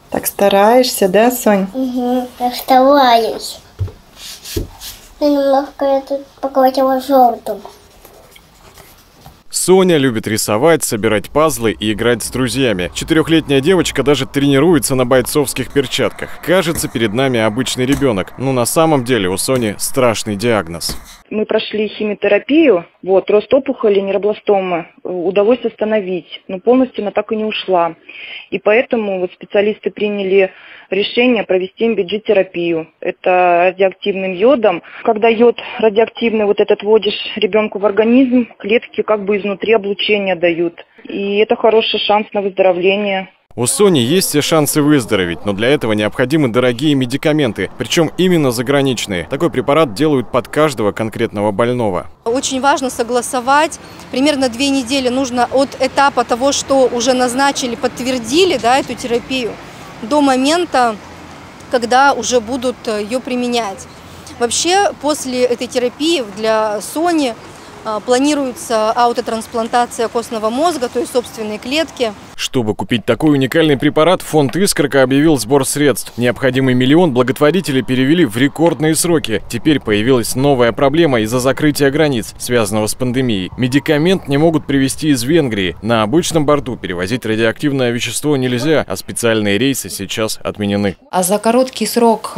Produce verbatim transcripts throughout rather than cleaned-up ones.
Так стараешься, да, Сонь? Угу, я стараюсь. Я немножко я тут покрутила желтым. Соня любит рисовать, собирать пазлы и играть с друзьями. Четырехлетняя девочка даже тренируется на бойцовских перчатках. Кажется, перед нами обычный ребенок, но на самом деле у Сони страшный диагноз. Мы прошли химиотерапию, вот, рост опухоли, нейробластомы удалось остановить, но полностью она так и не ушла. И поэтому вот специалисты приняли решение провести эм би джи-терапию. Это радиоактивным йодом. Когда йод радиоактивный вот этот вводишь ребенку в организм, клетки как бы изнутри облучение дают. И это хороший шанс на выздоровление. У Сони есть все шансы выздороветь, но для этого необходимы дорогие медикаменты, причем именно заграничные. Такой препарат делают под каждого конкретного больного. Очень важно согласовать. Примерно две недели нужно от этапа того, что уже назначили, подтвердили, да, эту терапию, до момента, когда уже будут ее применять. Вообще, после этой терапии для Сони планируется аутотрансплантация костного мозга, то есть собственные клетки. Чтобы купить такой уникальный препарат, фонд «Искорка» объявил сбор средств. Необходимый миллион благотворители перевели в рекордные сроки. Теперь появилась новая проблема из-за закрытия границ, связанного с пандемией. Медикамент не могут привезти из Венгрии. На обычном борту перевозить радиоактивное вещество нельзя, а специальные рейсы сейчас отменены. А за короткий срок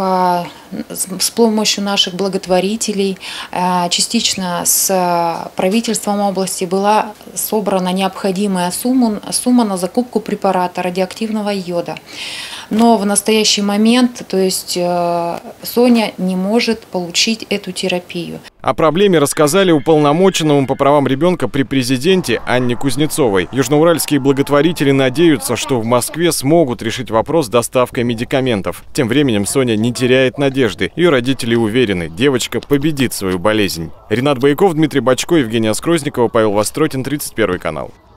с помощью наших благотворителей, частично с правительством области, была собрана необходимая сумма, сумма на закупку препарата радиоактивного йода. Но в настоящий момент, то есть Соня не может получить эту терапию. О проблеме рассказали уполномоченному по правам ребенка при президенте Анне Кузнецовой. Южноуральские благотворители надеются, что в Москве смогут решить вопрос с доставкой медикаментов. Тем временем Соня не теряет надежды. Ее родители уверены, девочка победит свою болезнь. Ренат Бояков, Дмитрий Бочко, Евгения Скрозникова, Павел Востротин, тридцать первый канал.